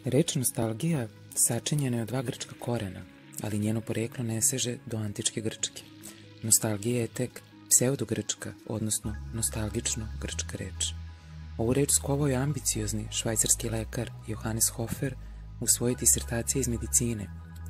Reč nostalgija sačinjena je od dva grčka korena, ali njeno poreklo ne seže do antičke Grčke. Nostalgija je tek pseudogrčka, odnosno nostalgično grčka reč. Ovu reč skovao je ambiciozni švajcarski lekar Johannes Hofer u svojoj disertaciji iz medicine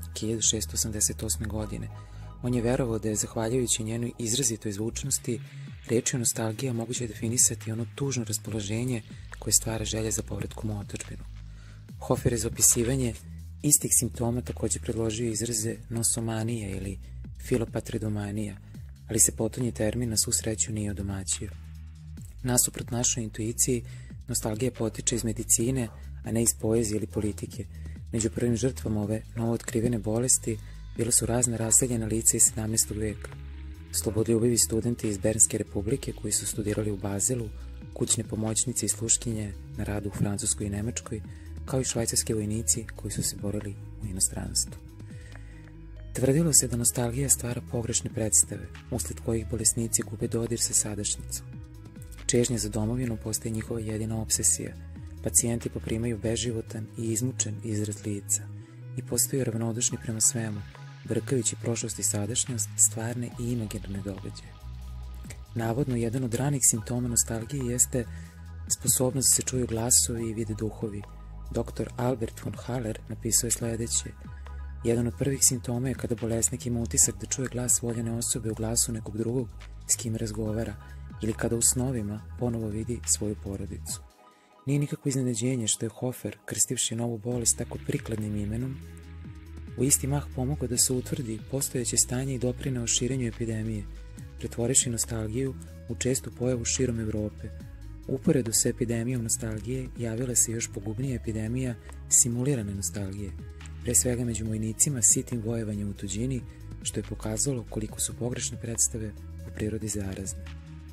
1688. godine. On je verovao da je, zahvaljujući njenoj izrazitoj zvučnosti, rečju nostalgija moguće definisati ono tužno raspoloženje koje stvara želja za povratkom u otadžbinu. Hofer je za opisivanje istih simptoma također predložio izraze nosomanija ili filopatredomanija, ali se potonji termin na svu sreću nije odomaćio. Nasuprot našoj intuiciji, nostalgija potiče iz medicine, a ne iz poezije ili politike. Među prvim žrtvama ove novootkrivene bolesti bila su razna raseljena lica iz 17. veka. Slobodoljubivi studenti iz Bernske republike koji su studirali u Bazelu, kućne pomoćnice i sluškinje na radu u Francuskoj i Nemačkoj, kao i švajcarski vojnici koji su se borili u inostranstvu. Tvrdilo se da nostalgija stvara pogrešne predstave, usled kojih bolesnici gube dodir sa sadašnjicom. Čežnja za domovinu postaje njihova jedina obsesija. Pacijenti poprimaju beživotan i izmučen izraz lica i postaju ravnodušni prema svemu, brkajući prošlost i sadašnjost, stvarne i imaginarne događaje. Navodno, jedan od ranih simptoma nostalgije jeste sposobnost da se čuju glasovi i vide duhovi. Dr. Albert von Haller napisao je sledeće: jedan od prvih simptoma je kada bolesnik ima utisak da čuje glas voljene osobe u glasu nekog drugog s kim razgovara ili kada u snovima ponovo vidi svoju porodicu. Nije nikakvo iznenađenje što je Hofer, krstivši novu bolest tako prikladnim imenom, u isti mah pomogao da se utvrdi postojeće stanje i doprineo širenju epidemije, pretvorivši nostalgiju u čestu pojavu širom Evrope. Uporedu sa epidemijom nostalgije javila se još pogubnija epidemija simulirane nostalgije, pre svega među vojnicima sitim vojevanjem u tuđini, što je pokazalo koliko su pogrešne predstave u prirodi zarazne.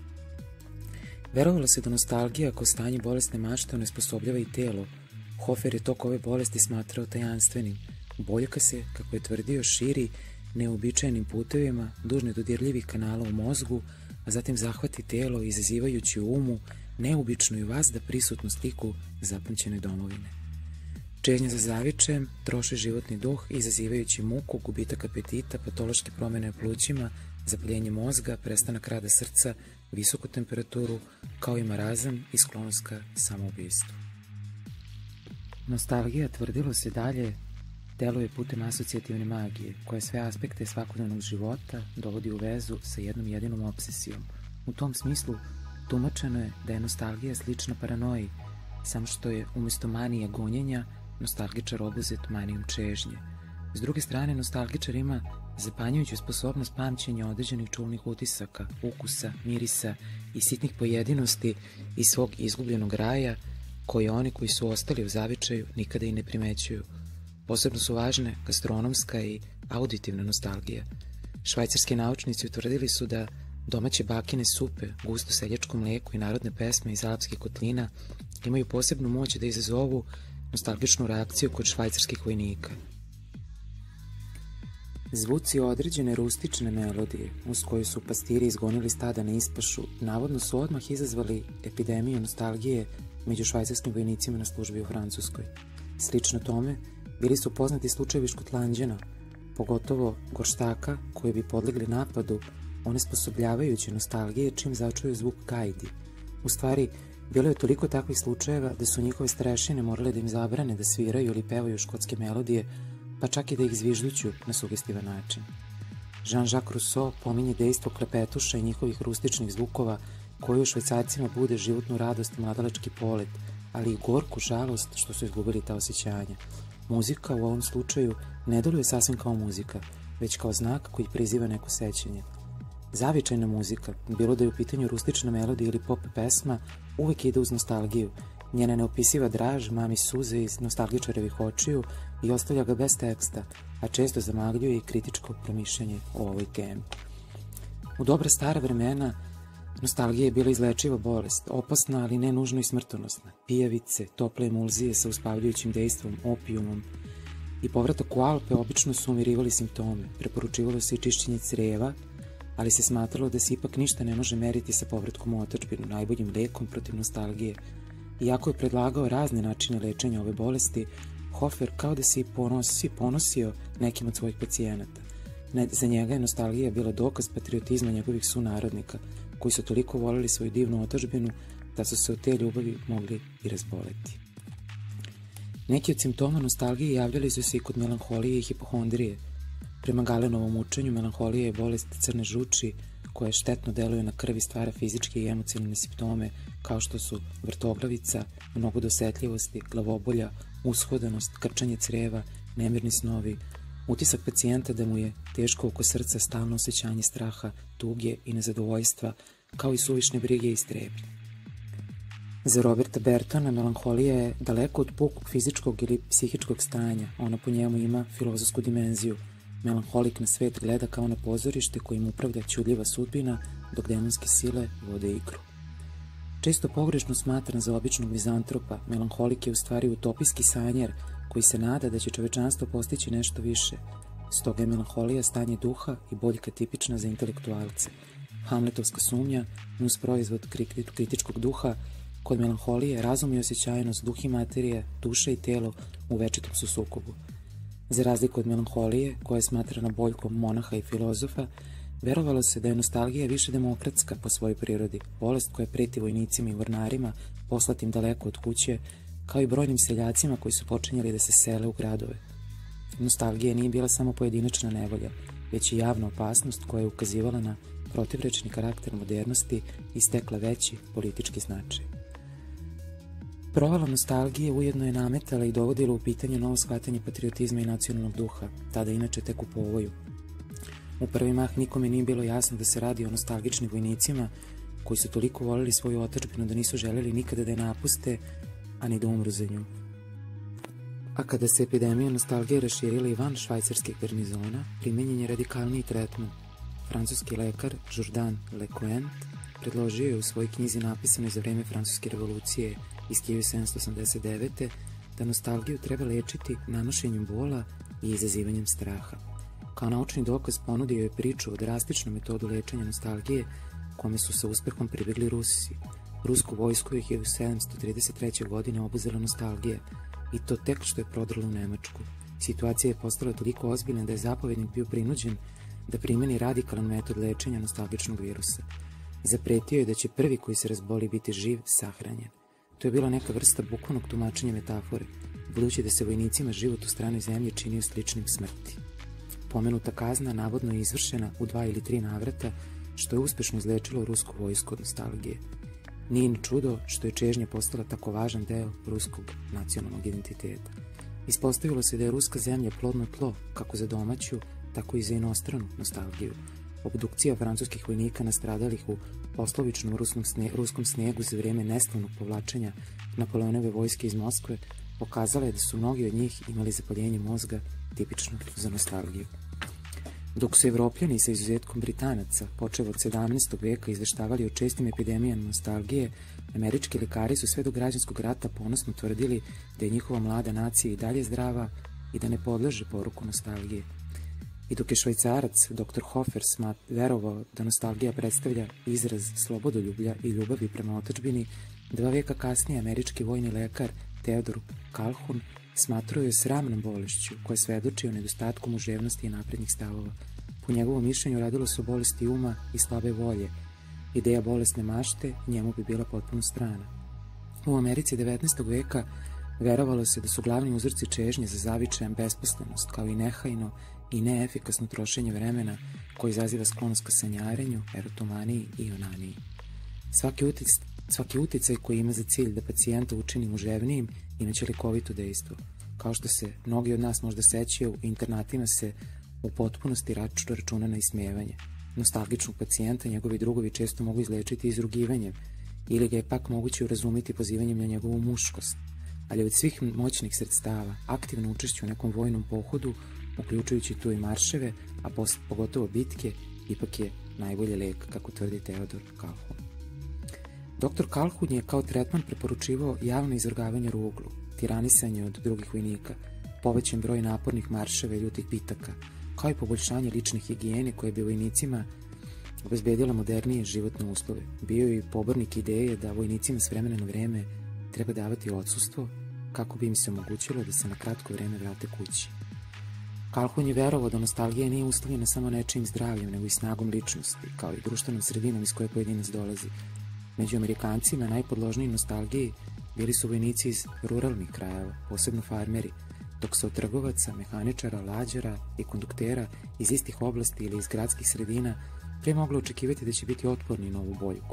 Verovalo se da nostalgija kao stanje bolesne mašte onesposobljava i telo. Hofer je tok ove bolesti smatrao tajanstvenim. Boljka se, kako je tvrdio, širi neobičajenim putevima duž nedodirljivih kanala u mozgu, a zatim zahvati telo izazivajući u umu neobičnu i vazda prisutnu sliku zapamćene domovine. Čežnja za zavičajem troši životni duh, izazivajući muku, gubitak apetita, patološke promene u plućima, zapaljenje mozga, prestanak rada srca, visoku temperaturu, kao i marazam i sklonost ka samoubistvu. Nostalgija, tvrdilo se dalje, deluje putem asocijativne magije, koja sve aspekte svakodnevnog života dovodi u vezu sa jednom jedinom obsesijom. U tom smislu, tumačeno je da je nostalgija slična paranoji, samo što je umjesto manije gonjenja, nostalgičar obuzet manijom čežnje. S druge strane, nostalgičar ima zapanjujuću sposobnost pamćenja određenih čulnih utisaka, ukusa, mirisa i sitnih pojedinosti iz svog izgubljenog raja, koje oni koji su ostali u zavičaju nikada i ne primećuju. Posebno su važne gastronomska i auditivna nostalgija. Švajcarski naučnici utvrdili su da domaće bakine supe, gusto seljačko mlijeko i narodne pesme iz alpskih kotlina imaju posebnu moć da izazovu nostalgičnu reakciju kod švajcarskih vojnika. Zvuci određene rustične melodije, uz koju su pastiri izgonili stada na ispašu, navodno su odmah izazvali epidemiju nostalgije među švajcarskim vojnicima na službi u Francuskoj. Slično tome, bili su poznati slučajevi Škotlanđana, pogotovo gorštaka koji bi podlegli napadu onesposobljavajući nostalgije čim začuju zvuk gajdi. U stvari, bilo je toliko takvih slučajeva da su njihove starešine morale da im zabrane da sviraju ili pevaju škotske melodije, pa čak i da ih zvižduću na sugestivan način. Jean-Jacques Rousseau pominje dejstvo klepetuša i njihovih rustičnih zvukova koji u Švajcarcima bude životnu radost i mladalački polet, ali i gorku žalost što su izgubili ta osjećanja. Muzika u ovom slučaju ne deluje sasvim kao muzika, već kao znak koji priziva neko sećanje. Zavičajna muzika, bilo da je u pitanju rustična melodija ili pop pesma, uvek ide uz nostalgiju. Njena neopisiva draž mami suze iz nostalgičarevih očiju i ostavlja ga bez teksta, a često zamagljuje i kritičko promišljanje o ovoj temi. U dobra stara vremena nostalgija je bila izlečiva bolest, opasna, ali ne nužno i smrtonosna. Pijavice, tople emulzije sa uspavljujućim dejstvom, opijumom i povratak u Alpe obično su umirivali simptome. Preporučivalo se i čišćenje creva, ali se smatralo da se ipak ništa ne može meriti sa povratkom u otadžbinu, najboljim lekom protiv nostalgije. Iako je predlagao razne načine lečenja ove bolesti, Hofer kao da se i ponosio nekim od svojih pacijenata. Za njega je nostalgija bila dokaz patriotizma njegovih sunarodnika, koji su toliko voleli svoju divnu otadžbinu da su se od te ljubavi mogli i razboleti. Neki od simptoma nostalgije javljali su se i kod melanholije i hipohondrije. Prema Galenovom učenju, melanholija je bolest crne žuči koja štetno deluje na krv i stvara fizičke i emocionalne simptome kao što su vrtoglavica, mnogo dosetljivosti, glavobolja, ushodanost, krčanje creva, nemirni snovi, utisak pacijenta da mu je teško oko srca, stalno osjećanje straha, tuge i nezadovoljstva, kao i suvišne brige i strepnje. Za Roberta Bertona melanholija je daleko od pukog fizičkog ili psihičkog stanja, ona po njemu ima filozofsku dimenziju. Melanholik na svet gleda kao na pozorište kojim upravlja ćudljiva sudbina, dok demonske sile vode igru. Često pogrešno smatran za običnog mizantropa, melanholik je u stvari utopijski sanjer koji se nada da će čovečanstvo postići nešto više. Stoga je melanholija stanje duha i boljka tipična za intelektualce. Hamletovska sumnja, nus proizvod kritičkog duha, kod melanholije razum i osjećajnost, duh i materija, duša i telo u večitom su sukobu. Za razliku od melanholije, koja je smatrana boljkom monaha i filozofa, verovalo se da je nostalgija više demokratska po svojoj prirodi, bolest koja preti vojnicima i mornarima poslatim daleko od kuće, kao i brojnim seljacima koji su počinjali da se sele u gradove. Nostalgija nije bila samo pojedinačna nevolja, već i javna opasnost koja je ukazivala na protivrečni karakter modernosti i stekla veći politički značaj. Provala nostalgije ujedno je nametala i dovodila u pitanje novo shvatanje patriotizma i nacionalnog duha, tada inače tek u povoju. U prvi mah nikome nije bilo jasno da se radi o nostalgičnim vojnicima koji su toliko voleli svoju otadžbinu da nisu želeli nikada da je napuste, a ni da umru za nju. A kada se epidemija nostalgije raširila i van švajcarskih garnizona, primenjen je radikalniji tretman. Francuski lekar Jourdan Lecointe predložio je u svojoj knjizi napisanoj za vreme Francuske revolucije iz 1789. da nostalgiju treba lečiti nanošenjem bola i izazivanjem straha. Kao naučni dokaz ponudio je priču o drastičnom metodu lečenja nostalgije kome su sa uspehom pribegli Rusi. Rusku vojsku je 1733. godine obuzela nostalgija i to tek što je prodrla u Nemačku. Situacija je postala toliko ozbiljna da je zapovednik bio prinuđen da primeni radikalan metod lečenja nostalgičnog virusa. Zapretio je da će prvi koji se razboli biti živ, sahranjen. To je bila neka vrsta bukvalnog tumačenja metafore, budući da se vojnicima život u stranoj zemlji činio sličnim smrti. Pomenuta kazna navodno je izvršena u 2 ili 3 navrata, što je uspešno izlečilo rusku vojsku od nostalgije. Nije ni čudo što je čežnja postala tako važan deo ruskog nacionalnog identiteta. Ispostavilo se da je ruska zemlja plodno tlo, kako za domaću, tako i za inostranu nostalgiju. Obdukcija francuskih vojnika nastradalih u poslovičnom ruskom snegu za vrijeme neslavnog povlačenja Napoleonove vojske iz Moskve pokazala je da su mnogi od njih imali zapaljenje mozga tipično za nostalgiju. Dok su Evropljani sa izuzetkom Britanaca, počev od 17. veka, izveštavali o čestim epidemijama nostalgije, američki lekari su sve do građanskog rata ponosno tvrdili da je njihova mlada nacija i dalje zdrava i da ne podleže poruku nostalgije. I dok je Švajcarac, dr. Hofer, verovao da nostalgija predstavlja izraz slobodoljublja i ljubavi prema otadžbini, 2 veka kasnije američki vojni lekar Theodor Calhoun smatrao je sramnom bolešću koja svedoči o nedostatku muževnosti i naprednih stavova. Po njegovom mišljenju radilo se o bolesti uma i slabe volje. Ideja bolesne mašte njemu bi bila potpuno strana. U Americi 19. veka verovalo se da su glavni uzroci čežnje za zavičajem besposlenost, kao i nehajno i neefikasno trošenje vremena koje izaziva sklonost ka sanjarenju, erotomaniji i onaniji. Svaki uticaj koji ima za cilj da pacijenta učini muževnijim imaće lekovito dejstvo. Kao što se mnogi od nas možda sećaju, u internatima se u potpunosti računa na ismijevanje. Nostalgičnog pacijenta njegovi drugovi često mogu izlečiti izrugivanjem ili ga je pak moguće urazumiti pozivanjem na njegovu muškost. Ali od svih moćnih sredstava, aktivno učešće u nekom vojnom pohodu, uključujući tu i marševe, a pogotovo bitke, ipak je najbolji lek, kako tvrdi Theodor Calhoun. Dr. Calhoun je kao tretman preporučivao javno izvrgavanje ruglu, tiranisanje od drugih vojnika, povećan broj napornih marševa i ljutih bitaka, kao i poboljšanje lične higijene koje bi vojnicima obezbedila modernije životne uslove. Bio je i pobornik ideje da vojnicima s vremena na vreme treba davati odsustvo kako bi im se omogućilo da se na kratko vreme vrate kući. Calhoun je verovao da nostalgija nije uslovljena samo nečijim zdravljem, nego i snagom ličnosti, kao i društvenom sredinom iz koje pojedinac dolazi. Među Amerikancima najpodložniji nostalgiji bili su vojnici iz ruralnih krajeva, posebno farmeri, dok se od trgovaca, mehaničara, lađara i konduktera iz istih oblasti ili iz gradskih sredina pre moglo očekivati da će biti otporni na ovu boljku.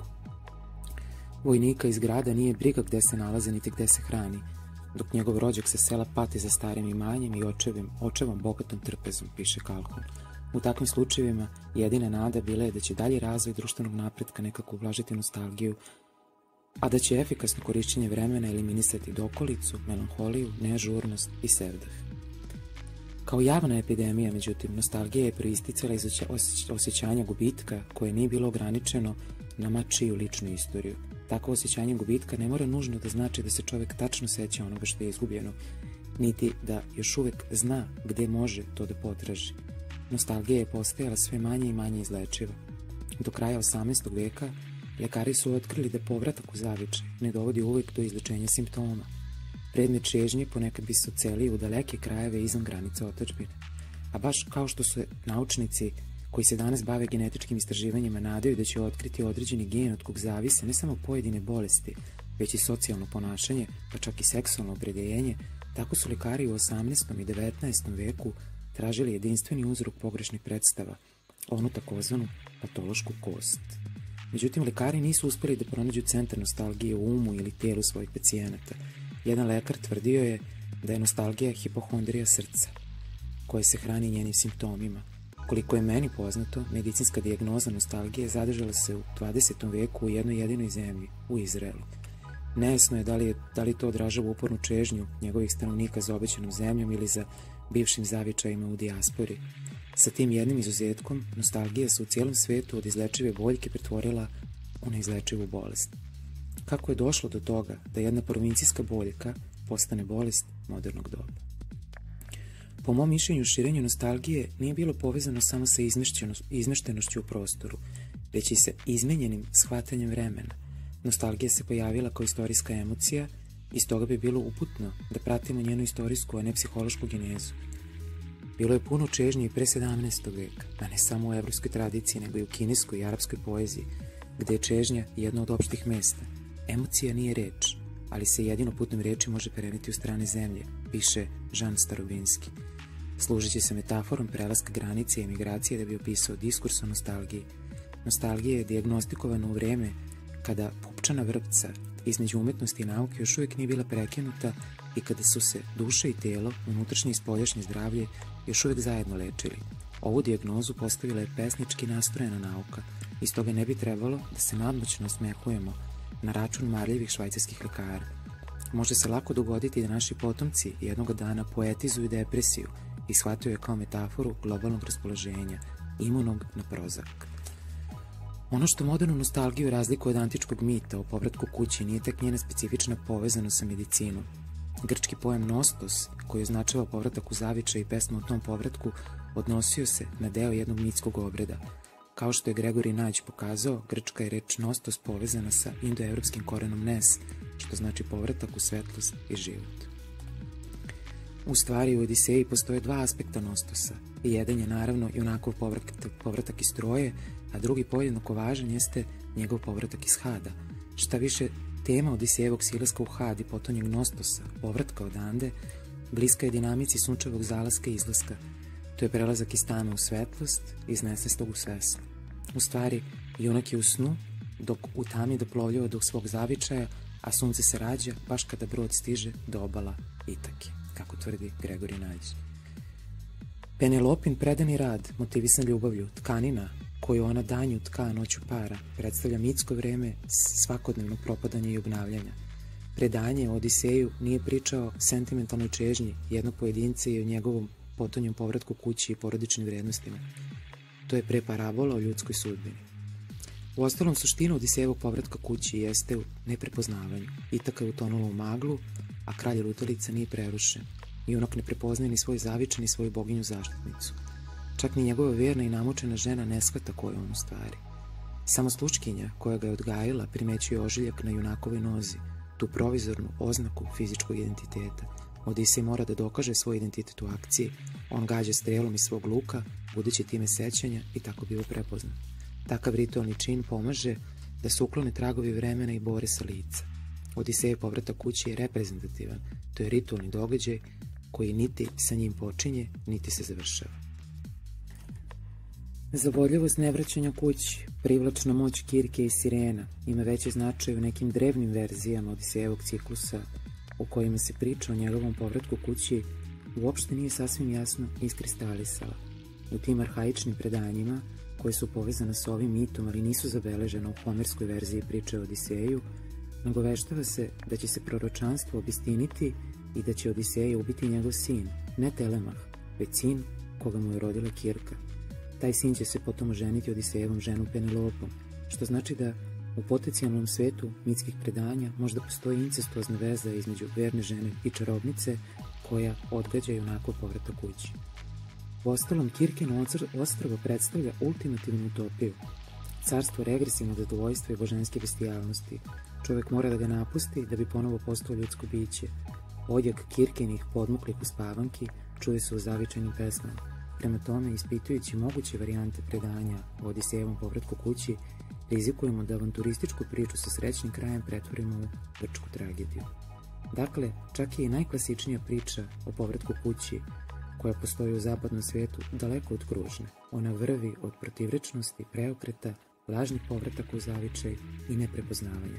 Vojnika iz grada nije briga gde se nalaze niti gde se hrani, dok njegov rođak sa sela pati za starim imanjem i očevom bogatom trpezom, piše Calhoun. U takvim slučajevima jedina nada bila je da će dalji razvoj društvenog napretka nekako ublažiti nostalgiju, a da će efikasno korišćenje vremena eliminisati dokolicu, melanholiju, neažurnost i sevdah. Kao javna epidemija, međutim, nostalgija je proisticala iz osjećanja gubitka koje nije bilo ograničeno na ma čiju ličnu istoriju. Takvo osjećanje gubitka ne mora nužno da znači da se čovek tačno seća onoga što je izgubljeno, niti da još uvek zna gde može to da potraži. Nostalgija je postajala sve manje i manje izlečiva. Do kraja 18. veka lekari su otkrili da povratak u zavičaj ne dovodi uvek do izlečenja simptoma. Predmet čežnje ponekad bi se ocelio u daleke krajeve izvan granica otadžbine. A baš kao što su naučnici koji se danas bave genetičkim istraživanjima nadaju da će otkriti određeni gen od kog zavise ne samo pojedine bolesti, već i socijalno ponašanje, pa čak i seksualno opredeljenje, tako su lekari u 18. i 19. veku tražili jedinstveni uzrok pogrešnih predstava, onu takozvanu patološku kost. Međutim, lekari nisu uspeli da pronađu centar nostalgije u umu ili telu svojih pacijenata. Jedan lekar tvrdio je da je nostalgija hipohondrija srca, koja se hrani njenim simptomima. Koliko je meni poznato, medicinska dijagnoza nostalgije zadržala se u 20. veku u jednoj jedinoj zemlji, u Izraelu. Nejasno je da li to odražava upornu čežnju njegovih stanovnika za obećanom zemljom ili za bivšim zavičajima u dijaspori. Sa tim jednim izuzetkom, nostalgija se u cijelom svetu od izlečive boljke pretvorila u neizlečivu bolest. Kako je došlo do toga da jedna provincijska boljka postane bolest modernog doba? Po mom mišljenju, širenje nostalgije nije bilo povezano samo sa izmeštenošću u prostoru, već i sa izmenjenim shvatanjem vremena. Nostalgija se pojavila kao istorijska emocija i stoga bi bilo uputno da pratimo njenu istorijsku, a ne psihološku genezu. Bilo je puno čežnje i pre 17. veka, a ne samo u evropskoj tradiciji, nego i u kineskoj i arapskoj poeziji, gde je čežnja jedno od opštih mesta. Emocija nije reč, ali se jedino putem reči može preneti u strane zemlje, piše Žan Starobinski. Služeći se metaforom prelaska granice i emigracije da bi opisao diskurs o nostalgiji. Nostalgija je dijagnostikovana u vreme kada pupčana vrpca između umetnosti i nauke još uvijek nije bila prekinuta i kada su se duša i telo, unutrašnje i spoljašnje zdravlje, još uvijek zajedno lečili. Ovu dijagnozu postavila je pesnički nastrojena nauka i stoga ne bi trebalo da se nadmoćno osmehujemo na račun marljivih švajcarskih lekara. Može se lako dogoditi da naši potomci jednog dana poetizuju depresiju i shvataju je kao metaforu globalnog raspoloženja, imunog na Prozak. Ono što modernu nostalgiju razlikuje od antičkog mita o povratku kući nije tek njena specifična povezanost sa medicinom. Grčki pojam nostos, koji označava povratak u zavičaj i pesma o tom povratku, odnosio se na deo jednog mitskog obreda. Kao što je Gregorij Nađ pokazao, grčka je reč nostos povezana sa indoevropskim korenom nes, što znači povratak u svetlost i život. U stvari, u Odiseji postoje dva aspekta nostosa. Jedan je naravno Junakov povratak iz Troje, a drugi podjednako važan jeste njegov povratak iz Hada. Šta više, tema Odisejevog silaska u Had i potonjeg nostosa, povratka odande, bliska je dinamici sunčevog zalaska i izlaska. To je prelazak iz tame u svetlost, iz nesvestog u svesno. U stvari, junak je u snu, dok u tami doplovljava do svog zavičaja, a sunce se rađa baš kada brod stiže do obala Itake, kako tvrdi Gregorij Nađ. Penelopin predani rad, motivisan ljubavlju, tkanina, koju ona danju tka, noću para, predstavlja mitsko vreme svakodnevnog propadanja i obnavljanja. Predanje o Odiseju nije pričao o sentimentalnoj čežnji jednog pojedinca i o njegovom potonjem povratku kući i porodičnim vrednostima. To je pre parabola o ljudskoj sudbini. Uostalom, suština Odisejevog povratka kući jeste u neprepoznavanju. Itaka je utonula u maglu, a kralj Lutalica nije prerušen. Junak ne prepoznaje ni svoj zavičaj, ni svoju boginju zaštitnicu. Čak ni njegova verna i namučena žena ne shvata ko je on u stvari. Samo slučkinja koja ga je odgajila primećuje ožiljak na junakovoj nozi, tu provizornu oznaku fizičkog identiteta. Odisej mora da dokaže svoj identitet u akciji, on gađa strelom iz svog luka, budući time sećanja i tako biva prepoznat. Takav ritualni čin pomaže da se uklone tragovi vremena i bore sa lica. Odisejev povratak kući je reprezentativan, to je ritualni događaj koji niti sa njim počinje, niti se završava. Zavodljivost nevraćanja kući, privlačna moć Kirke i Sirena ima veći značaj u nekim drevnim verzijama Odisejevog ciklusa u kojima se priča o njegovom povratku kući uopšte nije sasvim jasno iskristalisala. U tim arhaičnim predanjima, koje su povezane sa ovim mitom, ali nisu zabeležene u homerskoj verziji priče o Odiseju, nagoveštava se da će se proročanstvo obistiniti i da će Odiseja ubiti njegov sin, ne Telemah, već sin koga mu je rodila Kirka. Taj sin će se potom oženiti Odisejevom ženom Penelopom, što znači da u potencijalnom svetu mitskih predanja možda postoji incestuozna veza između verne žene i čarobnice koja odgađa junakov povratak kući. Uostalom, Kirkino ostrvo predstavlja ultimativnu utopiju, carstvo regresivnog zadovoljstva i božanske bestijalnosti. Čovjek mora da ga napusti da bi ponovo postao ljudsko biće. Odjek Kirkinih podmuklih uspavanki čuje se u zavičajnim pesmama. Prema tome, ispitujući moguće varijante predanja o Odisejevom povratku kući, rizikujemo da avanturističku priču sa srećnim krajem pretvorimo u grčku tragediju. Dakle, čak je i najklasičnija priča o povratku kući koja postoji u zapadnom svijetu daleko od kružne. Ona vrvi od protivrečnosti, preokreta, lažnih povrataka u zavičaj i neprepoznavanja.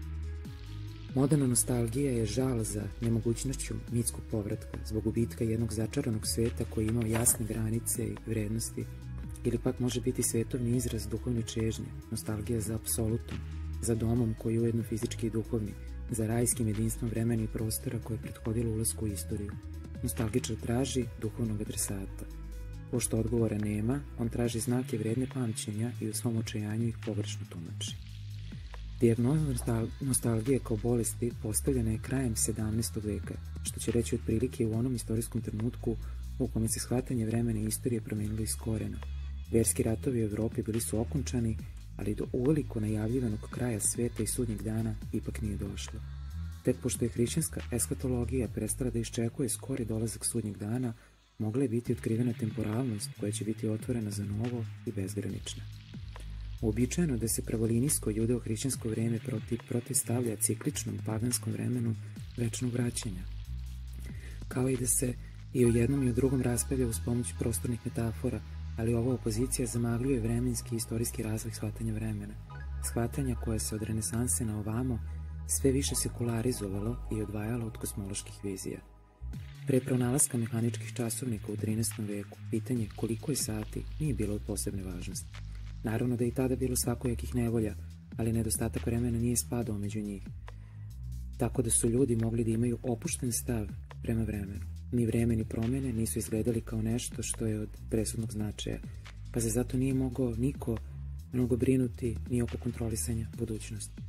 Moderna nostalgija je žal za nemogućnošću mitskog povratka zbog gubitka jednog začaranog sveta koji imao jasne granice i vrednosti, ili pak može biti svetovni izraz duhovne čežnje, nostalgija za apsolutom, za domom koji je ujedno fizički i duhovni, za rajskim jedinstvom vremena i prostora koje je prethodilo ulasku u istoriju. Nostalgičar traži duhovnog adresata. Pošto odgovora nema, on traži znake vredne pamćenja i u svom očajanju ih pogrešno tumači. Dijagnoza nostalgije kao bolesti postavljena je krajem 17. veka, što će reći otprilike u onom istorijskom trenutku u kome se shvatanje vremena i istorije promenilo iz korena. Verski ratovi u Evropi bili su okončani, ali do uveliko najavljivanog kraja sveta i sudnjeg dana ipak nije došlo. Tek pošto je hrišćanska eskatologija prestala da iščekuje skori dolazak sudnjeg dana, mogla je biti otkrivena temporalnost koja će biti otvorena za novo i bezgranična. Uobičajeno da se pravolinijsko judeo-hrišćansko vreme protivstavlja cikličnom paganskom vremenu večnog vraćanja, kao i da se i o jednom i o drugom raspravlja uz pomoć prostornih metafora, ali ova opozicija zamagljuje vremenski i istorijski razvoj shvatanja vremena, shvatanja koje se od renesanse na ovamo sve više sekularizovalo i odvajalo od kosmoloških vizija. Pre pronalaska mehaničkih časovnika u 13. veku, pitanje koliko je sati nije bilo od posebne važnosti. Naravno da je i tada bilo svakojakih nevolja, ali nedostatak vremena nije spadao među njih, tako da su ljudi mogli da imaju opušten stav prema vremenu. Ni vreme ni promjene nisu izgledali kao nešto što je od presudnog značaja, pa se zato nije mogao niko mnogo brinuti ni oko kontrolisanja budućnosti.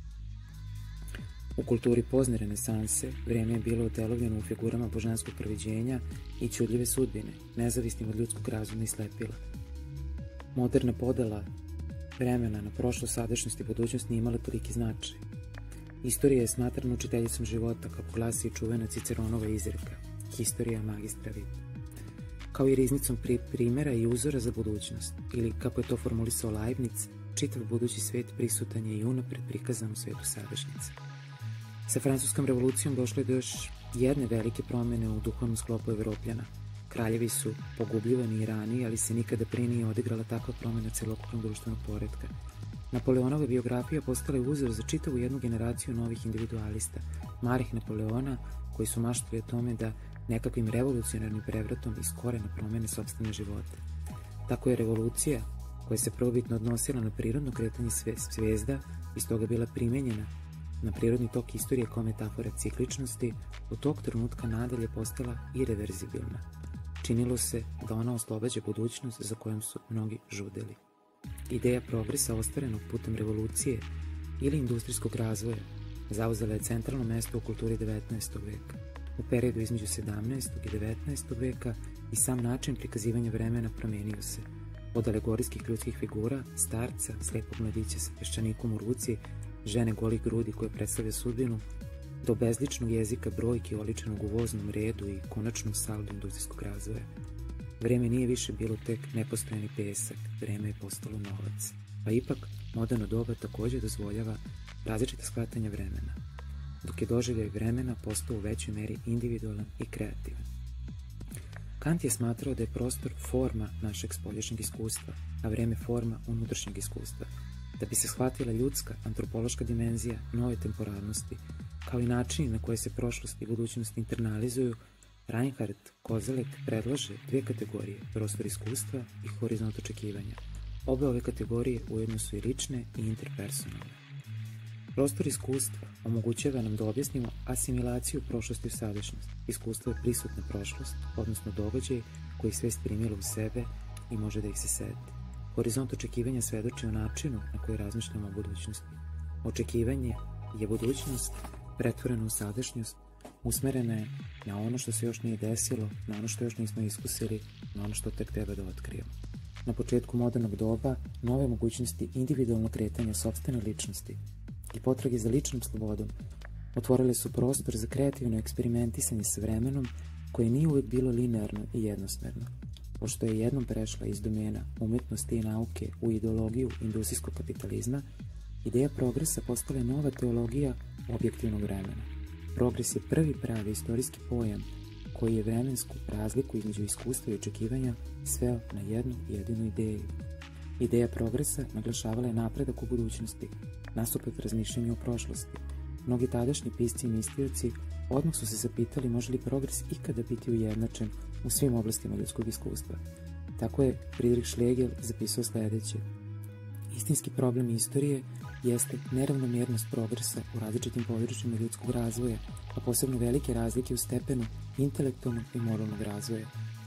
U kulturi pozne renesanse vreme je bilo utelovljeno u figurama božanskog proviđenja i čudljive sudbine, nezavisnim od ljudskog razuma i slepila. Moderna podela vremena na prošlost, sadašnjost i budućnost nije imala toliki značaj. Istorija je smatrana učiteljicom života, kako glasi i čuvena Ciceronova izreka Historia magistra vitae, kao i riznicom primjera i uzora za budućnost, ili kako je to formulisao Leibniz, čitav budući svet prisutan je i unapred prikazan u svetu sadašnjice. Sa francuskom revolucijom došlo je do još jedne velike promjene u duhovnom sklopu Evropljana. Kraljevi su pogubljivani i raniji, ali se nikada prije nije odigrala takva promjena celokupnog društvenog poretka. Napoleonova biografija postala je uzor za čitavu jednu generaciju novih individualista, marih Napoleona, koji su maštali o tome da nekakvim revolucionarnim prevratom iz korena promene sopstvene živote. Tako je revolucija, koja se prvobitno odnosila na prirodno kretanje zvijezda i stoga bila primenjena na prirodni tok istorije kao metafora cikličnosti, od tog trenutka nadalje postala irreverzibilna. Činilo se da ona oslobađa budućnost za kojom su mnogi žudeli. Ideja progresa ostvarenog putem revolucije ili industrijskog razvoja zauzela je centralno mesto u kulturi 19. veka. U periodu između 17. i 19. veka i sam način prikazivanja vremena promenio se. Od alegorijskih ljudskih figura, starca, slepog mladića sa peščanikom u ruci, žene golih grudi koje predstavlja sudbinu, do bezličnog jezika brojki oličenog u voznom redu i konačnom saldu industrijskog razvoja. Vreme nije više bilo tek nepostojani pesak, vreme je postalo novac. Pa ipak, moderno doba također dozvoljava različite shvatanja vremena, dok je doživljaj vremena postao u većoj meri individualan i kreativan. Kant je smatrao da je prostor forma našeg spoljašnjeg iskustva, a vreme forma unutrašnjeg iskustva, da bi se shvatila ljudska, antropološka dimenzija nove temporalnosti, kao i načini na koje se prošlost i budućnost internalizuju. Reinhard Koselleck predlaže dvije kategorije, prostor iskustva i horizont očekivanja. Obe ove kategorije ujedno su i lične i interpersonalne. Prostor iskustva omogućava nam da objasnimo asimilaciju prošlosti u sadašnjost. Iskustvo je prisutna prošlost, odnosno događaj koji sve primilo u sebe i može da ih se seti. Horizont očekivanja svedoči o načinu na koji razmišljamo o budućnosti. Očekivanje je budućnost pretvorena u sadašnjost, usmerena je na ono što se još nije desilo, na ono što još nismo iskusili, na ono što tek treba da otkrijemo. Na početku modernog doba, nove mogućnosti individualnog kretanja sopstvene ličnosti i potrage za ličnom slobodom otvorile su prostor za kreativno eksperimentisanje sa vremenom koje nije uvek bilo linearno i jednosmerno. Pošto je jednom prešla iz domena umetnosti i nauke u ideologiju industrijskog kapitalizma, ideja progresa postala je nova teologija objektivnog vremena. Progres je prvi pravi istorijski pojam koji je vremensku razliku između iskustva i očekivanja sveo na jednu jedinu ideju. Ideja progresa naglašavala je napredak u budućnosti, nasuprot razmišljanju o prošlosti. Mnogi tadašnji pisci i mislioci odmah su se zapitali može li progres ikada biti ujednačen u svim oblastima ljudskog iskustva. Tako je Friedrich Schlegel zapisao sledeće: istinski problem istorije jeste neravnomjernost progresa u različitim područjima ljudskog razvoja, a posebno velike razlike u stepenu intelektualnog i moralnog razvoja.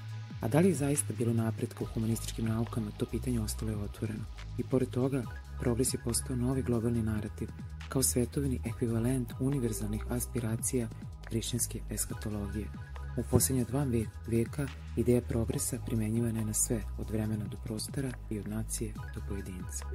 A da li je zaista bilo napretka u humanističkim naukama, to pitanje ostalo je otvoreno. I pored toga, progres je postao novi globalni narativ, kao svetovni ekvivalent univerzalnih aspiracija hrišćanske eskatologije. U posljednja 2 veka ideja progresa primenjivana je na sve, od vremena do prostora i od nacije do pojedinca.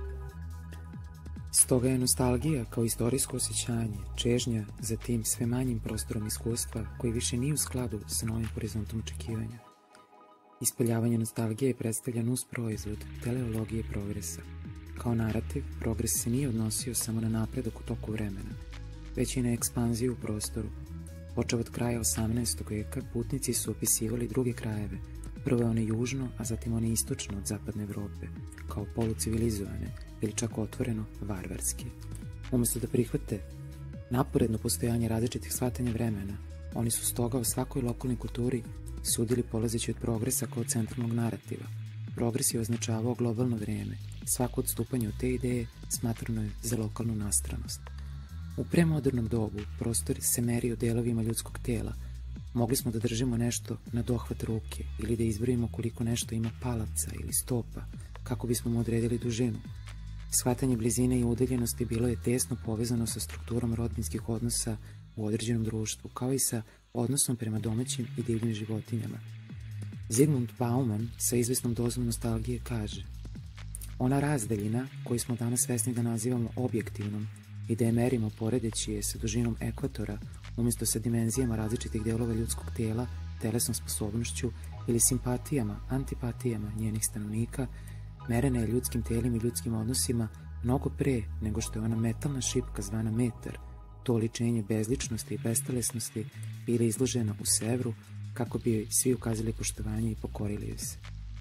Stoga je nostalgija kao istorijsko osjećanje, čežnja za tim sve manjim prostorom iskustva koji više nije u skladu sa novim horizontom očekivanja. Ispoljavanje nostalgije predstavlja nus proizvod teleologije progresa. Kao narativ, progres se nije odnosio samo na napredak u toku vremena, već i na ekspanziju u prostoru. Počev od kraja 18. veka, putnici su opisivali druge krajeve, prvo one južno, a zatim one istočno od zapadne Evrope, kao polucivilizovane ili čak otvoreno varvarske. Umesto da prihvate naporedno postojanje različitih shvatanja vremena, oni su stoga u svakoj lokalnoj kulturi sudili polazeći od progresa kao centralnog narativa. Progres je označavao globalno vreme. Svako odstupanje od te ideje smatrano je za lokalnu nastranost. U premodernom dobu prostor se meri u delovima ljudskog tela. Mogli smo da držimo nešto na dohvat ruke ili da izbrojimo koliko nešto ima palaca ili stopa, kako bismo mu odredili dužinu. Shvatanje blizine i udaljenosti bilo je tesno povezano sa strukturom rodbinskih odnosa u određenom društvu, kao i sa odnosom prema domaćim i divljim životinjama. Zygmunt Bauman sa izvesnom dozom nostalgije kaže: ona razdaljina koju smo danas svesni da nazivamo objektivnom i da je merimo poredeći je sa dužinom ekvatora umjesto sa dimenzijama različitih delova ljudskog tela, telesnom sposobnošću ili simpatijama, antipatijama njenih stanovnika, merena je ljudskim telima i ljudskim odnosima mnogo pre nego što je ona metalna šipka zvana metar, to oličenje bezličnosti i bestelesnosti, bila izložena u sevru kako bi joj svi ukazali poštovanje i pokorili joj se.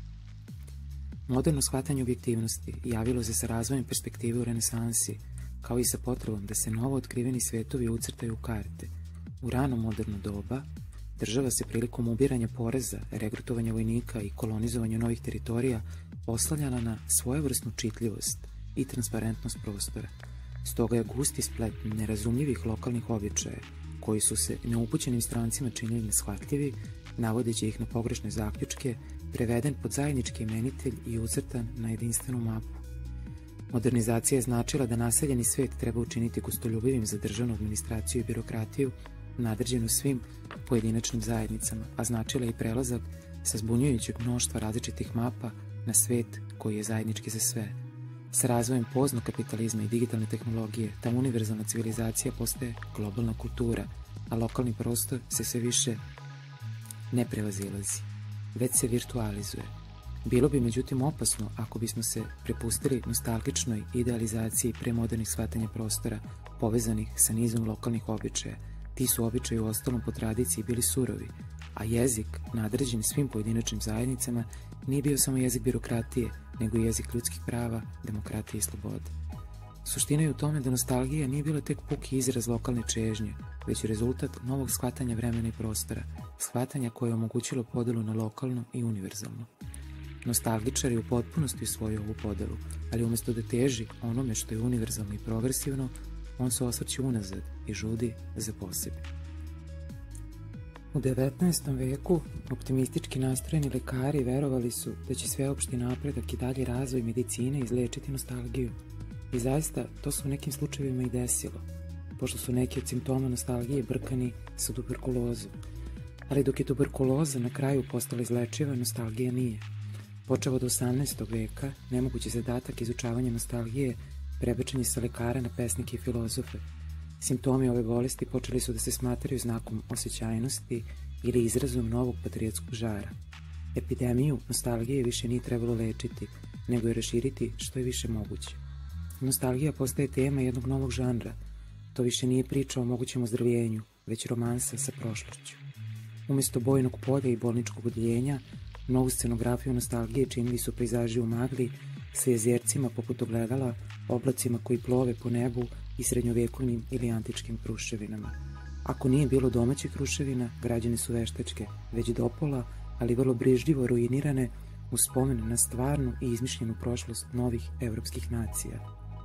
Moderno shvatanje objektivnosti javilo se sa razvojem perspektive u renesansi, kao i sa potrebom da se novo otkriveni svetovi ucrtaju u karte. U rano moderno doba, država se prilikom ubiranja poreza, regrutovanja vojnika i kolonizovanja novih teritorija oslanjala na svojevrsnu čitljivost i transparentnost prostora. Stoga je gusti splet nerazumljivih lokalnih običaja, koji su se neupućenim strancima činili neshvatljivi, navodeći ih na pogrešne zaključke, preveden pod zajednički imenitelj i ucrtan na jedinstvenu mapu. Modernizacija je značila da naseljeni svet treba učiniti gostoljubivim za državnu administraciju i birokratiju, nadređenu svim pojedinačnim zajednicama, a značila je i prelazak sa zbunjujućeg mnoštva različitih mapa na svet koji je zajednički za sve. Sa razvojem poznog kapitalizma i digitalne tehnologije, ta univerzalna civilizacija postaje globalna kultura, a lokalni prostor se sve više ne prevazilazi, već se virtualizuje. Bilo bi međutim opasno ako bismo se prepustili nostalgičnoj idealizaciji premodernih shvatanja prostora povezanih sa nizom lokalnih običaja. Ti su običaji u ostalom po tradiciji bili surovi, a jezik, nadređen svim pojedinačnim zajednicama, nije bio samo jezik birokratije, nego i jezik ljudskih prava, demokratije i slobode. Suština je u tome da nostalgija nije bila tek puki izraz lokalne čežnje, već je rezultat novog shvatanja vremena i prostora, shvatanja koje je omogućilo podelu na lokalno i univerzalno. Nostalgičar je u potpunosti usvojio ovu podelu, ali umjesto da teži onome što je univerzalno i progresivno, on se osvrće unazad i žudi za posebno. U 19. veku optimistički nastrojeni lekari verovali su da će sveopšti napredak i dalji razvoj medicine izlečiti nostalgiju. I zaista, to se u nekim slučajevima i desilo, pošto su neki od simptoma nostalgije brkani sa tuberkulozom. Ali dok je tuberkuloza na kraju postala izlečiva, nostalgija nije. Počeo od 18. veka, nemogući zadatak izučavanja nostalgije prebačen je sa lekara na pesnike i filozofe. Simptomi ove bolesti počeli su da se smatraju znakom osjećajnosti ili izrazom novog patriotskog žara. Epidemiju nostalgije više nije trebalo lečiti, nego je raširiti što je više moguće. Nostalgija postaje tema jednog novog žanra. To više nije priča o mogućem ozdravljenju, već romansa sa prošlošću. Umjesto bojnog polja i bolničkog odjeljenja, novu scenografiju nostalgije činili su pejzaži u magli sa jezercima poput ogledala, oblacima koji plove po nebu i srednjovekovnim ili antičkim kruševinama. Ako nije bilo domaćih kruševina, građene su veštačke, već dopola, ali vrlo brižljivo ruinirane u spomen na stvarnu i izmišljenu prošlost novih evropskih nacija.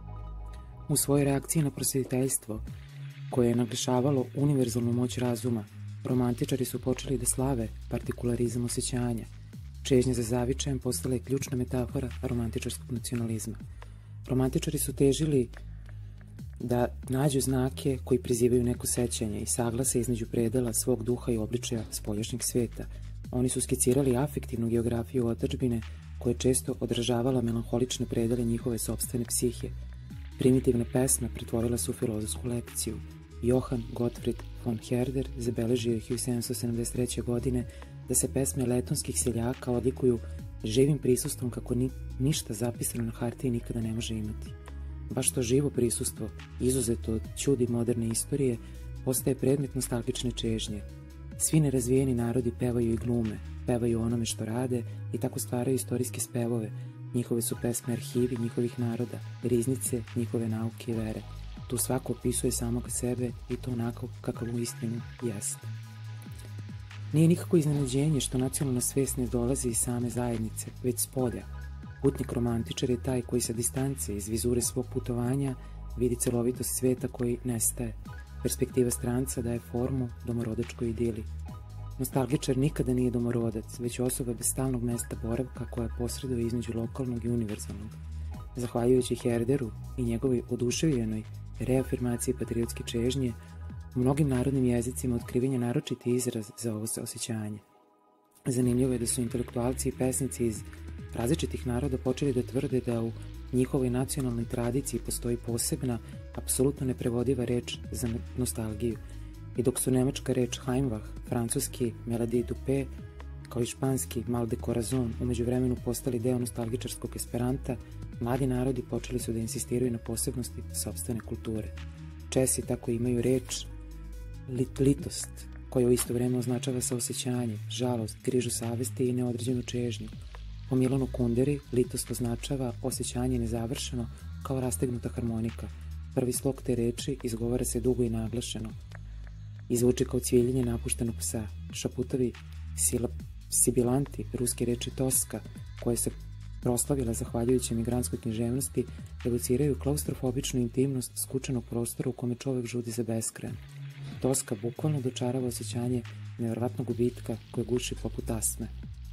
U svojoj reakciji na prosvjetiteljstvo, koje je naglašavalo univerzalnu moć razuma, romantičari su počeli da slave partikularizam osjećanja. Čežnja za zavičajem postala je ključna metafora romantičarskog nacionalizma. Romantičari su težili da nađu znake koji prizivaju neko sećanje i saglase između predela svog duha i obličaja spoljašnjeg sveta. Oni su skicirali afektivnu geografiju otadžbine koja je često odražavala melanholične predele njihove sopstvene psihe. Primitivna pesma pretvorila se u filozofsku lekciju. Johann Gottfried von Herder zabeležio je 1773. godine da se pesme letonskih seljaka odlikuju živim prisustvom kako ništa zapisano na hartiji nikada ne može imati. Baš to živo prisustvo, izuzeto od ćudi moderne istorije, postaje predmet nostalgične čežnje. Svi nerazvijeni narodi pevaju i glume, pevaju onome što rade i tako stvaraju istorijske spevove. Njihove su pesme arhivi njihovih naroda, riznice njihove nauke i vere. Tu svako opisuje samog sebe i to onako kakav u istinu jeste. Nije nikako iznenađenje što nacionalna svest ne dolazi iz same zajednice, već s polja. Putnik romantičar je taj koji sa distance iz vizure svog putovanja vidi celovitost sveta koji nestaje. Perspektiva stranca daje formu domorodačkoj idili. Nostalgičar nikada nije domorodac, već osoba bez stalnog mesta boravka koja posreduje između lokalnog i univerzalnog. Zahvaljujući Herderu i njegovoj oduševljenoj reafirmaciji patriotske čežnje, u mnogim narodnim jezicima otkriven je naročiti izraz za ovo osjećanje. Zanimljivo je da su intelektualci i pesnici iz različitih naroda počeli da tvrde da u njihovoj nacionalnoj tradiciji postoji posebna, apsolutno neprevodiva reč za nostalgiju. I dok su nemačka reč Heimweh, francuski Melodie du Paix, kao i španski Mal de Corazon u međuvremenu postali deo nostalgičarskog esperanta, mladi narodi počeli su da insistiraju na posebnosti sopstvene kulture. Česi tako imaju reč litost, koja u isto vreme označava saosećanje, žalost, grižu savesti i neodređenu čežnju. Po Milanu Kunderi litost označava osjećanje nezavršeno kao rastegnuta harmonika. Prvi slog te reči izgovara se dugo i naglašeno i zvuči kao cviljenje napuštenog psa. Šaputovi sibilanti ruske reči toska, koje se proslavila zahvaljujući migrantskoj književnosti, evociraju klaustrofobičnu intimnost skučenog prostora u kome čovek žudi za beskrajan. Toska bukvalno dočarava osjećanje nevjerovatnog gubitka koje guši poput astme.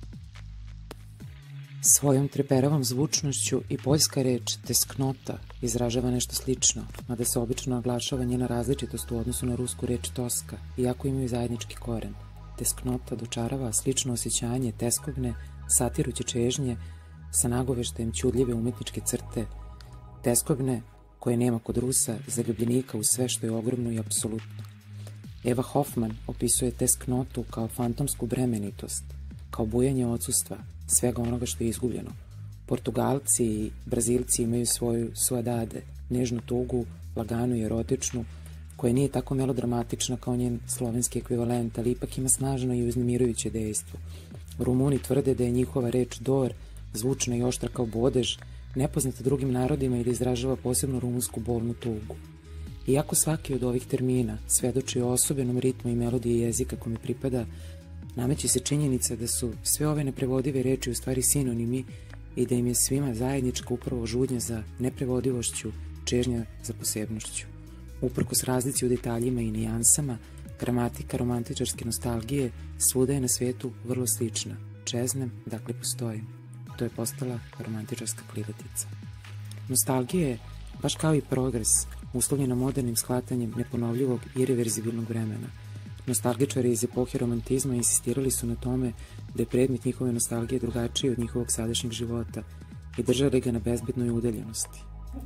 Svojom treperavom zvučnošću i poljska reč tesknota izražava nešto slično, mada se obično naglašava njena različitost u odnosu na rusku reč toska, iako imaju zajednički koren. Tesknota dočarava slično osjećanje teskovne, satiruće čežnje sa nagoveštajem ćudljive umetničke crte, teskobne koje nema kod Rusa, zaljubljenika u sve što je ogromno i apsolutno. Eva Hoffman opisuje tesknotu kao fantomsku bremenitost, kao bujanje odsustva, svega onoga što je izgubljeno. Portugalci i Brazilci imaju svoju suadade, nežnu tugu, laganu i erotičnu, koja nije tako melodramatična kao njen slovenski ekvivalent, ali ipak ima snažno i uznemirujuće dejstvo. Rumuni tvrde da je njihova reč dor, zvučna i oštra kao bodež, nepoznata drugim narodima i da izražava posebno rumunsku bolnu tugu. Iako svaki od ovih termina svedoči o osobenom ritmu i melodiji jezika kome pripada, nameće se činjenica da su sve ove neprevodive reči u stvari sinonimi i da im je svima zajednička upravo žudnja za neprevodivošću, čežnja za posebnošću. Uprkos razlici u detaljima i nijansama, gramatika romantičarske nostalgije svuda je na svetu vrlo slična. Čeznem, dakle postojim. To je postala romantičarska krilatica. Nostalgija je, baš kao i progres, uslovljena modernim shvatanjem neponovljivog i irreverzibilnog vremena. Nostalgičari iz epohe romantizma insistirali su na tome da je predmet njihove nostalgije drugačiji od njihovog sadašnjeg života i držali ga na bezbednoj udaljenosti.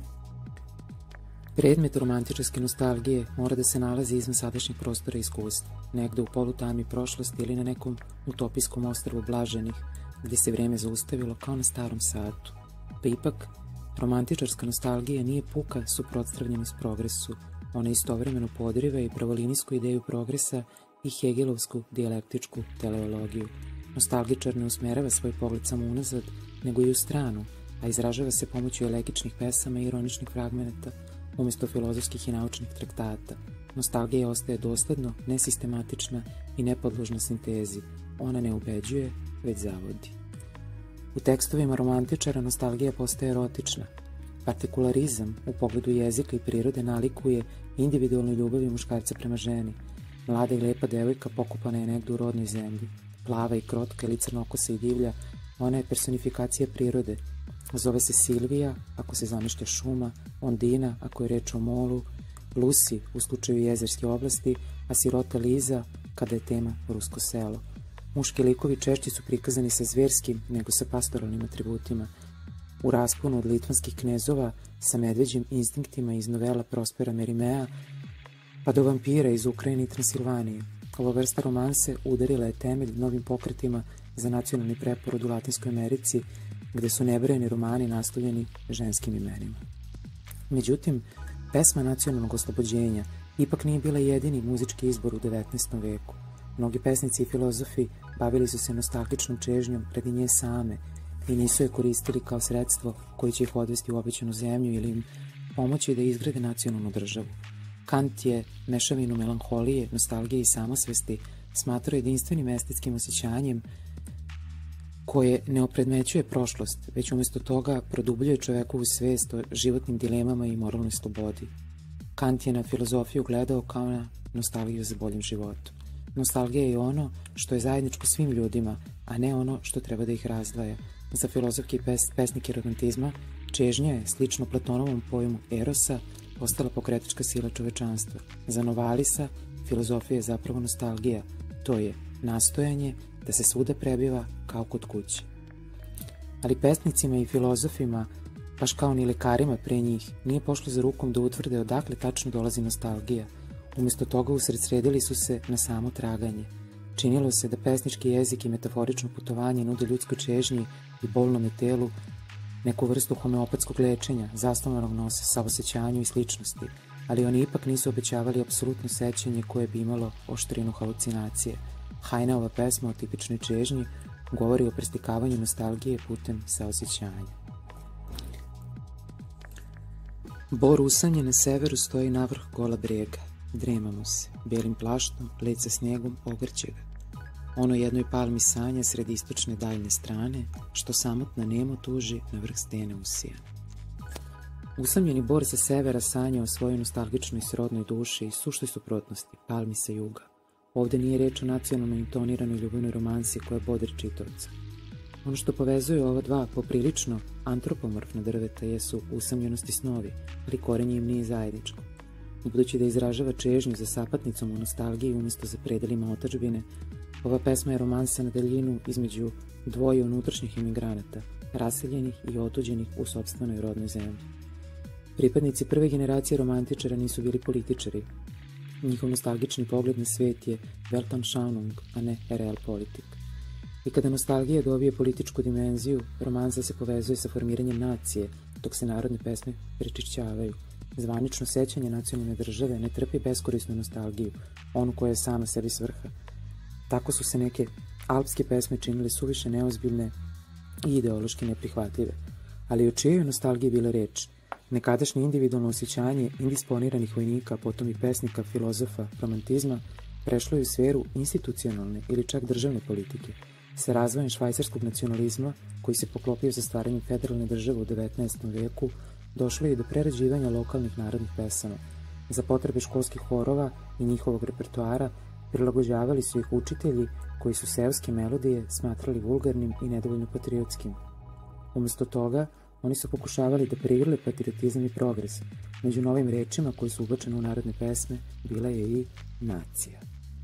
Predmet romantičarske nostalgije mora da se nalazi izvan sadašnjeg prostora i iskustva, negde u polutami prošlosti ili na nekom utopijskom ostrvu blaženih, gde se vreme zaustavilo kao na starom satu. Pa ipak, romantičarska nostalgija nije puka suprotstavljenost progresu, ona istovremeno podriva i pravolinijsku ideju progresa i Hegelovsku dijalektičku teleologiju. Nostalgičar ne usmerava svoj pogled samo unazad, nego i u stranu, a izražava se pomoću elegičnih pesama i ironičnih fragmenata, umesto filozofskih i naučnih traktata. Nostalgija ostaje dosledno, nesistematična i nepodložna sintezi. Ona ne ubeđuje, već zavodi. U tekstovima romantičara nostalgija postaje erotična. Partikularizam u pogledu jezika i prirode nalikuje individualnoj ljubavi muškarca prema ženi. Mlada i lepa devojka pokopana je negde u rodnoj zemlji. Plava i krotka ili crnokosa i divlja, ona je personifikacija prirode. Zove se Silvija, ako se zamišlja šuma, Ondina, ako je reč o molu, Lusi u slučaju jezerske oblasti, a sirota Liza kada je tema rusko selo. Muški likovi češće su prikazani sa zverskim nego sa pastoralnim atributima. U rasponu od litvanskih knezova sa medveđim instinktima iz novela Prospera Merimea, pa do vampira iz Ukrajine i Transilvanije. Ova vrsta romanse udarila je temelj novim pokretima za nacionalni preporod u Latinskoj Americi, gde su nebrojeni romani naslovljeni ženskim imenima. Međutim, pesma nacionalnog oslobođenja ipak nije bila jedini muzički izbor u 19. veku. Mnogi pesnici i filozofi bavili su se nostalgičnom čežnjom radi nje same i nisu je koristili kao sredstvo koje će ih odvesti u obećanu zemlju ili im pomoći da izgrade nacionalnu državu. Kant je mešavinu melanholije, nostalgije i samosvesti smatrao jedinstvenim estetskim osjećanjem koje ne opredmećuje prošlost, već umjesto toga produbljuje čovekovu svest o životnim dilemama i moralnoj slobodi. Kant je na filozofiju gledao kao na nostalgiju za boljim životom. Nostalgija je ono što je zajedničko svim ljudima, a ne ono što treba da ih razdvaja. Za filozofke i pesnike romantizma, čežnja je, slično Platonovom pojmu erosa, postala pokretačka sila čovečanstva. Za Novalisa, filozofija je zapravo nostalgija, to je nastojanje da se svuda prebiva kao kod kuće. Ali pesnicima i filozofima, baš kao ni lekarima pre njih, nije pošlo za rukom da utvrde odakle tačno dolazi nostalgija. Umjesto toga usredsredili su se na samo traganje. Činilo se da pesnički jezik i metaforično putovanje nude ljudskoj čežnji i bolnome telu neku vrstu homeopatskog lečenja, zasnovanog na saosećanju i sličnosti, ali oni ipak nisu obećavali apsolutno sećanje koje bi imalo oštrinu halucinacije. Heineova pesma o tipičnoj čežnji govori o prestikavanju nostalgije putem saosećanja. Bor usanje na severu stoji navrh gola brega. Drema mu se, belim plaštom, led sa snijegom ogrće ga. Ono jednoj palmi sanja sred istočne daljne strane, što samotna nemo tuži na vrh stene usijan. Usamljeni bor sa severa sanja o svojoj nostalgičnoj srodnoj duši i suštoj suprotnosti, palmi sa juga. Ovde nije reč o nacionalno intoniranoj ljubavnoj romansi koja bodri čitovca. Ono što povezuje ova dva poprilično antropomorfna drveta jesu usamljenost i snovi, ali korenje im nije zajedničko. Budući da izražava čežnju za sapatnicom u nostalgiji umjesto za predelima otadžbine, ova pesma je romansa na daljinu između dvoje unutrašnjih imigranata, raseljenih i otuđenih u sopstvenoj rodnoj zemlji. Pripadnici prve generacije romantičara nisu bili političari. Njihov nostalgični pogled na svet je Weltanschauung, a ne realpolitik. I kada nostalgija dobije političku dimenziju, romansa se povezuje sa formiranjem nacije, dok se narodne pesme prečišćavaju. Zvanično sećanje nacionalne države ne trpi beskorisnu nostalgiju, onu koja je sama sebi svrha. Tako su se neke alpske pesme činile suviše neozbiljne i ideološki neprihvatljive. Ali o čijoj je nostalgiji bila reč? Nekadašnje individualno osjećanje indisponiranih vojnika, potom i pesnika, filozofa, romantizma, prešlo je u sferu institucionalne ili čak državne politike. Sa razvojem švajcarskog nacionalizma, koji se poklopio za stvaranjem federalne države u 19. veku, došlo je i do prerađivanja lokalnih narodnih pesama. Za potrebe školskih horova i njihovog repertoara prilagođavali su ih učitelji koji su seoske melodije smatrali vulgarnim i nedovoljno patriotskim. Umesto toga, oni su pokušavali da prigrle patriotizam i progres. Među novim rečima koji su ubačene u narodne pesme bila je i nacija.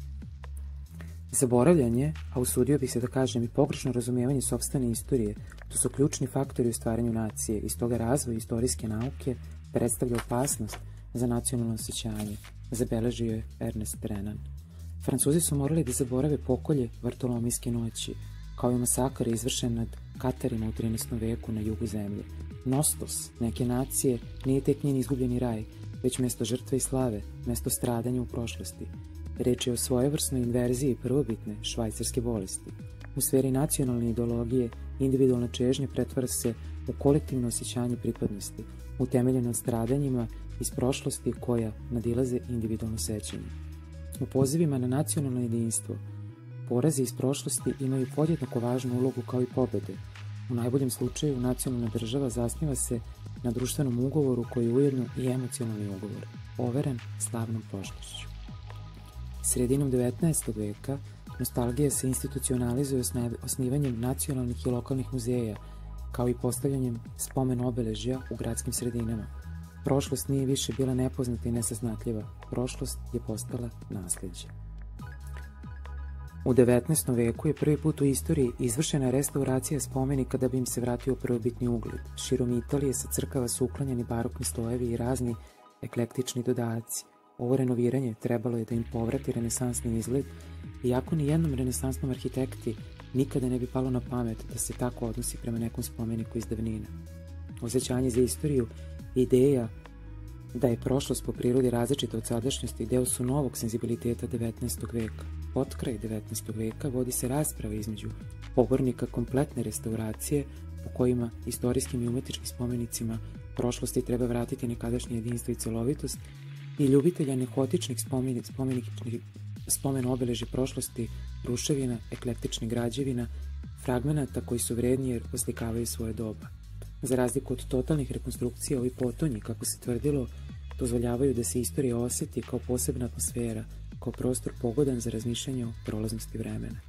Zaboravljanje, a usudio bih se da kažem i pogrešno razumijevanje sopstvene istorije, to su ključni faktori u stvaranju nacije i stoga razvoj istorijske nauke predstavlja opasnost za nacionalno osjećanje, zabeležio je Ernest Renan. Francuzi su morali da zaborave pokolje Vartolomijske noći, kao i masakar izvršen nad Katarima u 13. veku na jugu zemlje. Nostos neke nacije nije tek njen izgubljeni raj, već mesto žrtve i slave, mesto stradanja u prošlosti. Reč je o svojevrsnoj inverziji prvobitne švajcarske bolesti. U sferi nacionalne ideologije, individualna čežnja pretvara se u kolektivno osjećanje pripadnosti, utemeljeno na stradanjima iz prošlosti koja nadilaze individualno sećanje. U pozivima na nacionalno jedinstvo, porazi iz prošlosti imaju podjednako važnu ulogu kao i pobede. U najboljem slučaju, nacionalna država zasniva se na društvenom ugovoru koji je ujedno i emocionalni ugovor, overen slavnom prošlošću. Sredinom 19. veka nostalgija se institucionalizuje osnivanjem nacionalnih i lokalnih muzeja, kao i postavljanjem spomen obeležja u gradskim sredinama. Prošlost nije više bila nepoznata i nesaznatljiva, prošlost je postala nasleđe. U 19. veku je prvi put u istoriji izvršena restauracija spomenika da bi im se vratio prvobitni ugled. Širom Italije sa crkava su uklanjani barokni slojevi i razni eklektični dodaci. Ovo renoviranje trebalo je da im povrati renesansni izgled, iako ni jednom renesansnom arhitekti nikada ne bi palo na pamet da se tako odnosi prema nekom spomeniku iz davnina. Osjećanje za istoriju i ideja da je prošlost po prirodi različita od sadašnjosti deo su novog senzibiliteta 19. veka. Od kraj 19. veka vodi se rasprava između pobornika kompletne restauracije, po kojima istorijskim i umetničkim spomenicima prošlosti treba vratiti nekadašnje jedinstvo i celovitost, i ljubitelja nehotičnih spomen obeleži prošlosti, ruševina, eklektičnih građevina, fragmenata koji su vredni jer oslikavaju svoje doba. Za razliku od totalnih rekonstrukcija, ovi potonji, kako se tvrdilo, dozvoljavaju da se istorija osjeti kao posebna atmosfera, kao prostor pogodan za razmišljanje o prolaznosti vremena.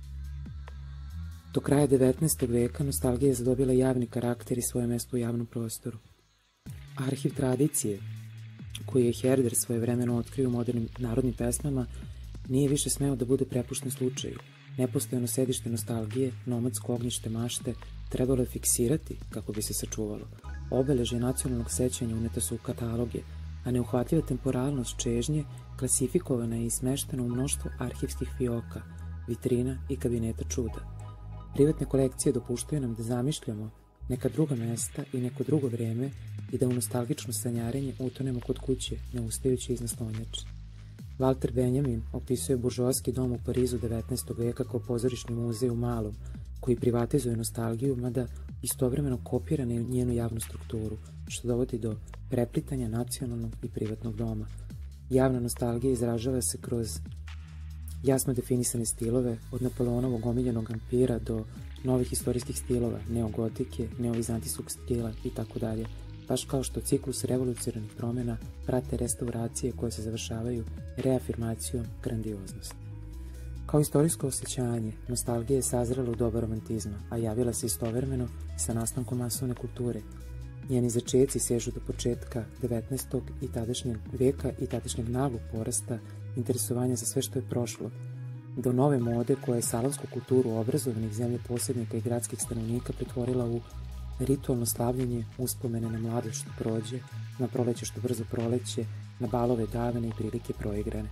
Do kraja 19. veka nostalgija je zadobila javni karakter i svoje mesto u javnom prostoru. Arhiv tradicije, koji je Herder svojevremeno otkrio u modernim narodnim pesmama, nije više smeo da bude prepušten slučaju. Nepostojano sedište nostalgije, nomadsko ognjište mašte, trebalo je fiksirati kako bi se sačuvalo. Obeležje nacionalnog sećanja uneta su u kataloge, a neuhvatljiva temporalnost čežnje klasifikovana je i smeštena u mnoštvo arhivskih fioka, vitrina i kabineta čuda. Privatne kolekcije dopuštaju nam da zamišljamo neka druga mesta i neko drugo vreme i da u nostalgično sanjarenje utonemo kod kuće, ne ustajući iz naslonjača. Walter Benjamin opisuje buržoaski dom u Parizu 19. veka kao pozorišni muzej u malom, koji privatizuje nostalgiju, mada istovremeno kopira njenu javnu strukturu, što dovodi do preplitanja nacionalnog i privatnog doma. Javna nostalgija izražava se kroz jasno definisane stilove, od Napoleonovog omiljenog ampira do novih istorijskih stilova, neogotike, neovizantijskog stila itd., baš kao što ciklus revolucionarnih promjena prate restauracije koje se završavaju reafirmacijom grandioznosti. Kao istorijsko osjećanje, nostalgija je sazrela u doba romantizma, a javila se istovremeno sa nastankom masovne kulture. Njeni začeci sežu do početka 19. i tadašnjeg veka i tadašnjeg naglog porasta interesovanja za sve što je prošlo, do nove mode koja je salavsku kulturu obrazovanih zemljoposjednika i gradskih stanovnika pretvorila u ritualno slavljenje uspomene na mladost što prođe, na proleće što brzo proleće, na balove davane i prilike proigrane.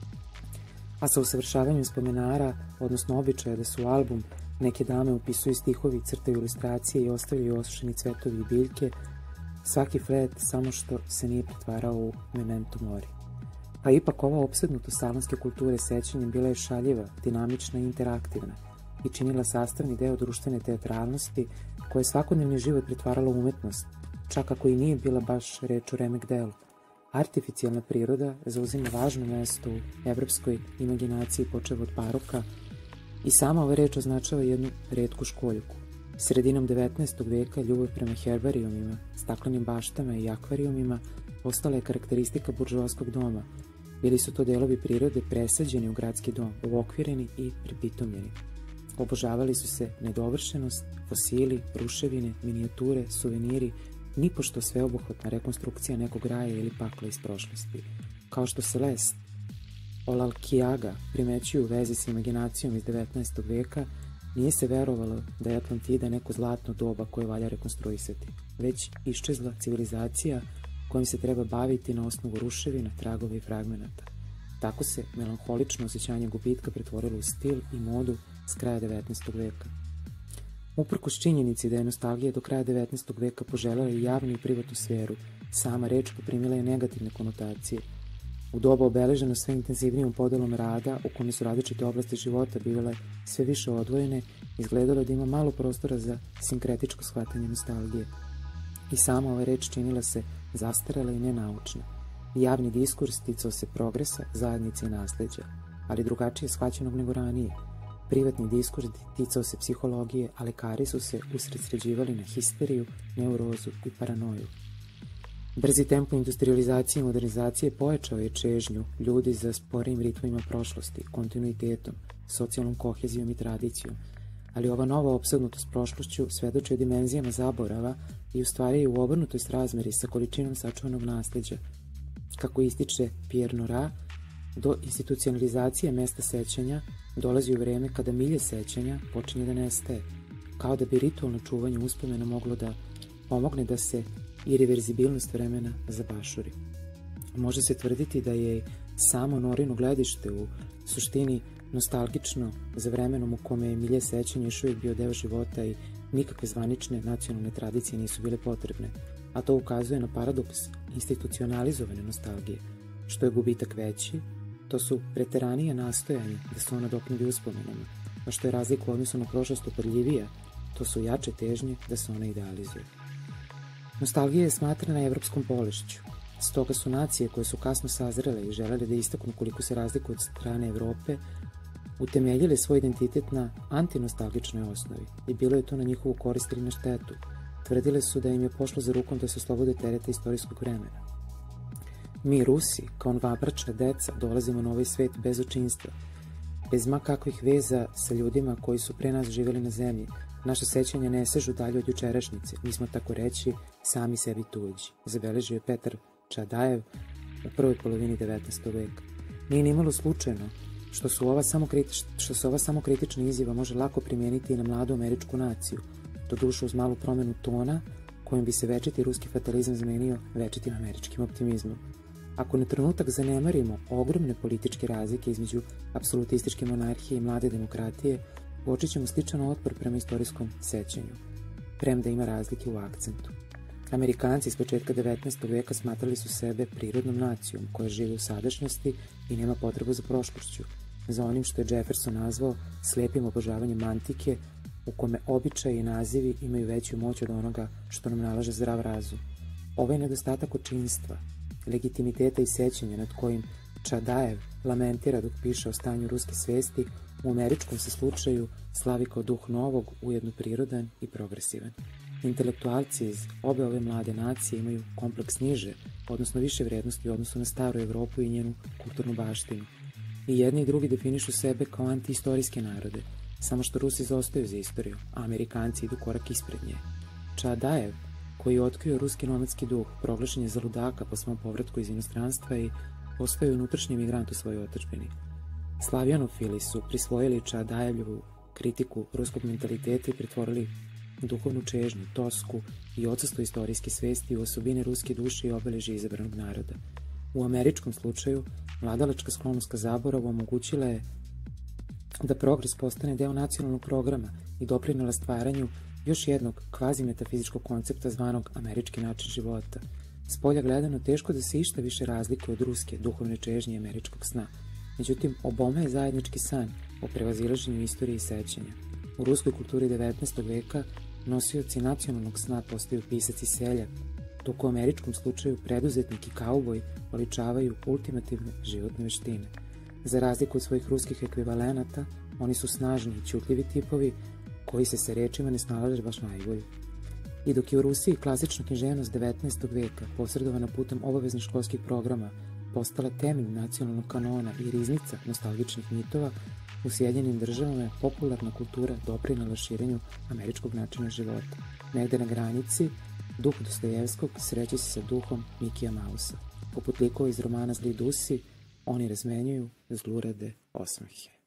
A sa usavršavanjem spomenara, odnosno običaja da su u album neke dame upisuju stihovi, crtaju ilustracije i ostavljaju osušeni cvetovi i biljke, svaki flet samo što se nije pretvarao u memento mori. Pa ipak ova opsednutost salonske kulture sećanjem bila je šaljiva, dinamična i interaktivna i činila sastavni deo društvene teatralnosti koja je svakodnevni život pretvarala u umetnost, čak ako i nije bila baš reč o remek delu. Artificijalna priroda zauzima važno mesto u evropskoj imaginaciji počev od baroka i sama ova reč označava jednu retku školjku. Sredinom 19. veka ljubav prema herbarijumima, staklenim baštama i akvarijumima postala je karakteristika buržoaskog doma. Bili su to delovi prirode presađeni u gradski dom, uokvireni i pripitomljeni. Obožavali su se nedovršenost, fosili, ruševine, minijature, suveniri, nipošto sveobuhvatna rekonstrukcija nekog raja ili pakla iz prošlosti. Kao što se Les Olalkijaga primećuju u vezi s imaginacijom iz 19. veka, nije se verovalo da je Atlantida neko zlatno doba koje valja rekonstruisati, već iščezla civilizacija kojim se treba baviti na osnovu ruševina, tragova i fragmenata. Tako se melanholično osjećanje gubitka pretvorilo u stil i modu s kraja 19. veka. Uprkos činjenici da je nostalgija do kraja 19. veka poželjela i javnu i privatnu sferu, sama reč poprimila je negativne konotacije. U doba obeleženo sve intenzivnijom podelom rada, u kome su različite oblasti života bile sve više odvojene, izgledalo da ima malo prostora za sinkretičko shvatanje nostalgije. I sama ova reč činila se zastarela i nenaučna. Javni diskurs ticao se progresa, zajednice i nasleđa, ali drugačije shvaćenog nego ranije. Privatni diskurs ticao se psihologije, a lekari su se usredsređivali na histeriju, neurozu i paranoju. Brzi tempo industrializacije i modernizacije pojačao je čežnju ljudi za sporijim ritmima prošlosti, kontinuitetom, socijalnom kohezijom i tradicijom, ali ova nova opsednutost prošlošću svedoči o dimenzijama zaborava i u stvari je u obrnutoj srazmeri sa količinom sačuvanog nasleđa. Kako ističe Pierre Nora, do institucionalizacije mesta sećanja dolazi u vreme kada milje sećanja počinje da nestaje, kao da bi ritualno čuvanje uspomena moglo da pomogne da se irreverzibilnost vremena zabašuri. Može se tvrditi da je samo Norino gledište u suštini nostalgično za vremenom u kome je milje sećanja još uvijek bio deo života i nikakve zvanične nacionalne tradicije nisu bile potrebne, a to ukazuje na paradoks institucionalizovane nostalgije. Što je gubitak veći, to su preteranije nastojanje da se ona nadoknadi uspomenama, a što je razlika u odnosu na prošlost upadljivija, to su jače težnje da se ona idealizuje. Nostalgija je smatrana evropskom bolešću. Stoga su nacije koje su kasno sazrele i želele da istaknu koliko se razlikuju od strane Evrope, utemeljile svoj identitet na antinostalgičnoj osnovi i bilo je to na njihovu korist ili na štetu. Tvrdile su da im je pošlo za rukom da se oslobode tereta istorijskog vremena. Mi, Rusi, kao vabračna deca, dolazimo na ovaj svet bez očinstva, bez ma kakvih veza sa ljudima koji su pre nas živjeli na zemlji. Naše sećanja ne sežu dalje od jučerašnjice, mi smo tako reći sami sebi tuđi, zabeležio je Petar Čadajev u prvoj polovini 19. veka. Nije nimalo slučajno što se ova samokritična izjava može lako primijeniti i na mladu američku naciju, doduše uz malu promenu tona kojim bi se večiti ruski fatalizam zamenio večitim američkim optimizmom. Ako na trenutak zanemarimo ogromne političke razlike između apsolutističke monarhije i mlade demokratije, uočit ćemo sličan otpor prema istorijskom sećanju, premda ima razlike u akcentu. Amerikanci s početka 19. veka smatrali su sebe prirodnom nacijom koja živi u sadašnjosti i nema potrebu za prošlošću, za onim što je Jefferson nazvao slepim obožavanjem antike, u kome običaji i nazivi imaju veću moć od onoga što nam nalaže zdrav razum. Ovaj nedostatak očinstva, legitimiteta i sećanja nad kojim Čadajev lamentira dok piše o stanju ruske svesti, u američkom se slučaju slavi kao duh novog, ujedno prirodan i progresivan. Intelektualci iz obe ove mlade nacije imaju kompleks niže, odnosno više vrednosti u odnosu na staru Evropu i njenu kulturnu baštinu. I jedni i drugi definišu sebe kao antiistorijske narode, samo što Rusi zaostaju za istoriju, a Amerikanci idu korak ispred nje. Čadajev, koji je otkrio ruski nomadski duh, proglašen je za ludaka po svom povratku iz inostranstva i postao je unutrašnji migrant u svojoj otadžbini. Slavjanofili su prisvojili Čadajevljevu kritiku ruskog mentaliteta i pretvorili duhovnu čežnju, tosku i odsustvo istorijske svesti u osobine ruske duše i obeležje izabranog naroda. U američkom slučaju, vladalačka sklonost ka zaboravu omogućila je da progres postane deo nacionalnog programa i doprinela stvaranju još jednog kvazi-metafizičkog koncepta zvanog američki način života. S polja gledano, teško da se išta više razlikuje od ruske duhovne čežnje i američkog sna. Međutim, oboma je zajednički san o prevazilaženju istorije i sećanja. U ruskoj kulturi 19. veka nosioci nacionalnog sna postaju pisac i seljak, dok u američkom slučaju preduzetnik i kauboj oličavaju ultimativne životne veštine. Za razliku od svojih ruskih ekvivalenata, oni su snažni i ćutljivi tipovi koji se sa rečima ne snalaže baš najbolje. I dok je u Rusiji klasična književnost 19. veka, posredovana putem obaveznih školskih programa, postala temelj nacionalnog kanona i riznica nostalgičnih mitova, u Sjedinjenim državama je popularna kultura doprinela širenju američkog načina života. Negde na granici, duh Dostojevskog sreće se sa duhom Mikija Mausa. Poput likova iz romana Zli dusi, oni razmenjuju zlurade osmehe.